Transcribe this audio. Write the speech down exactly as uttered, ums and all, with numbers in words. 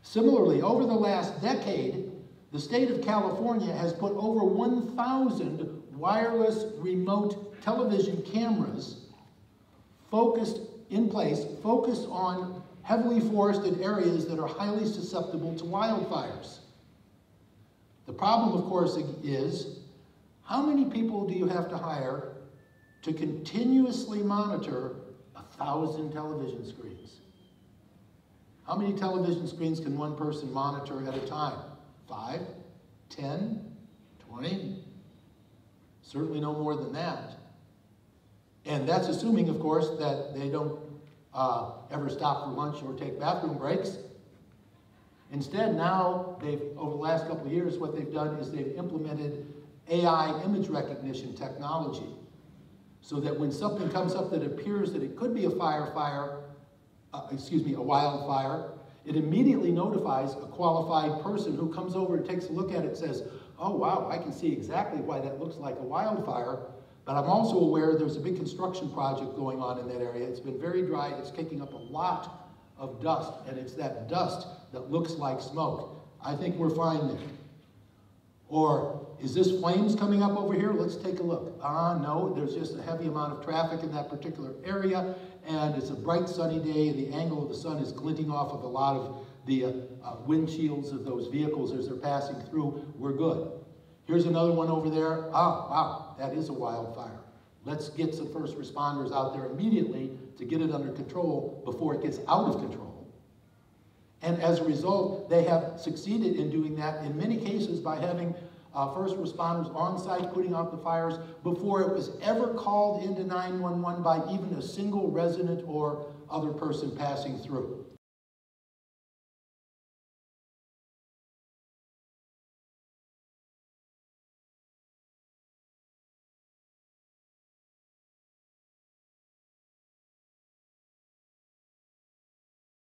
Similarly, over the last decade, the state of California has put over one thousand wireless remote television cameras focused in place, focused on heavily forested areas that are highly susceptible to wildfires. The problem, of course, is how many people do you have to hire to continuously monitor a thousand television screens? How many television screens can one person monitor at a time? Five? Ten? Twenty? Certainly no more than that. And that's assuming, of course, that they don't uh, ever stop for lunch or take bathroom breaks. Instead, now, they've, over the last couple of years, what they've done is they've implemented A I image recognition technology so that when something comes up that appears that it could be a fire, fire, uh, excuse me, a wildfire, it immediately notifies a qualified person who comes over and takes a look at it and says, oh, wow, I can see exactly why that looks like a wildfire, but I'm also aware there's a big construction project going on in that area. It's been very dry, it's kicking up a lot of dust, and it's that dust that looks like smoke. I think we're fine there. Or, is this flames coming up over here? Let's take a look. Ah, no, there's just a heavy amount of traffic in that particular area, and it's a bright sunny day, and the angle of the sun is glinting off of a lot of the uh, uh, windshields of those vehicles as they're passing through. We're good. Here's another one over there. Ah, wow, that is a wildfire. Let's get some first responders out there immediately to get it under control before it gets out of control. And as a result, they have succeeded in doing that in many cases by having uh, first responders on site putting out the fires before it was ever called into nine one one by even a single resident or other person passing through.